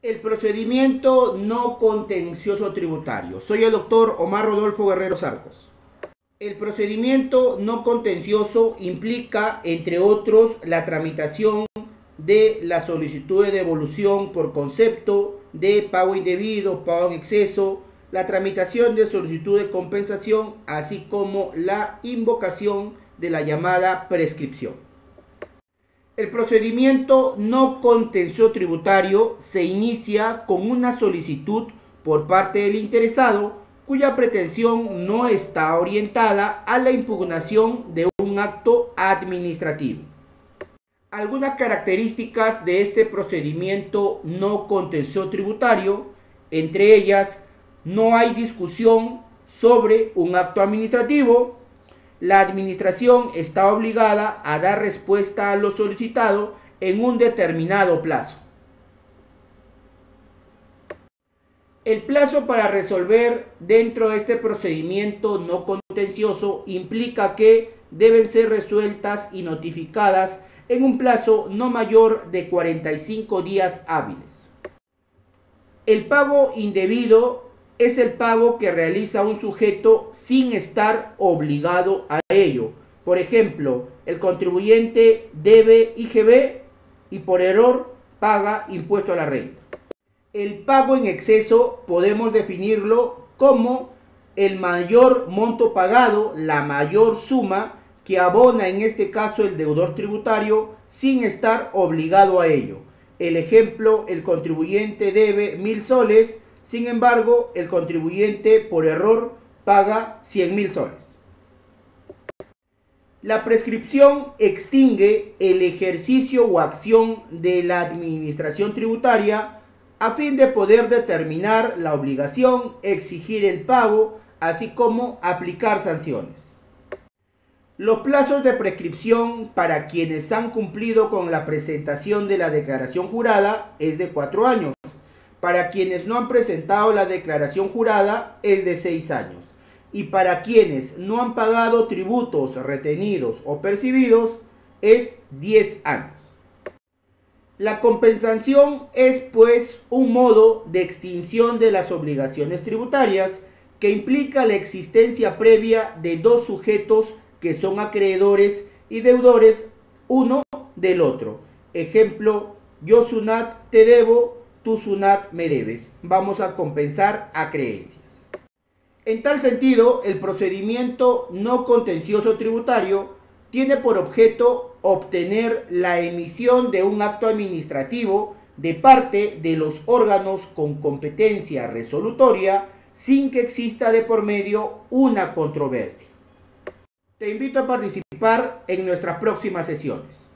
El procedimiento no contencioso tributario. Soy el doctor Omar Rodolfo Guerrero Sarcos. El procedimiento no contencioso implica, entre otros, la tramitación de la solicitud de devolución por concepto de pago indebido, pago en exceso, la tramitación de solicitud de compensación, así como la invocación de la llamada prescripción. El procedimiento no contencioso tributario se inicia con una solicitud por parte del interesado cuya pretensión no está orientada a la impugnación de un acto administrativo. Algunas características de este procedimiento no contencioso tributario, entre ellas, no hay discusión sobre un acto administrativo. La administración está obligada a dar respuesta a lo solicitado en un determinado plazo. El plazo para resolver dentro de este procedimiento no contencioso implica que deben ser resueltas y notificadas en un plazo no mayor de 45 días hábiles. El pago indebido es el pago que realiza un sujeto sin estar obligado a ello. Por ejemplo, el contribuyente debe IGB y por error paga impuesto a la renta. El pago en exceso podemos definirlo como el mayor monto pagado, la mayor suma que abona en este caso el deudor tributario sin estar obligado a ello. El ejemplo, el contribuyente debe 1.000 soles, sin embargo, el contribuyente por error paga 100.000 soles. La prescripción extingue el ejercicio o acción de la administración tributaria a fin de poder determinar la obligación, exigir el pago, así como aplicar sanciones. Los plazos de prescripción para quienes han cumplido con la presentación de la declaración jurada es de 4 años. Para quienes no han presentado la declaración jurada es de 6 años. Y para quienes no han pagado tributos retenidos o percibidos es 10 años. La compensación es pues un modo de extinción de las obligaciones tributarias que implica la existencia previa de dos sujetos que son acreedores y deudores uno del otro. Ejemplo, yo Sunat te debo, tú Sunat me debes. Vamos a compensar acreencias. En tal sentido, el procedimiento no contencioso tributario tiene por objeto obtener la emisión de un acto administrativo de parte de los órganos con competencia resolutoria sin que exista de por medio una controversia. Te invito a participar en nuestras próximas sesiones.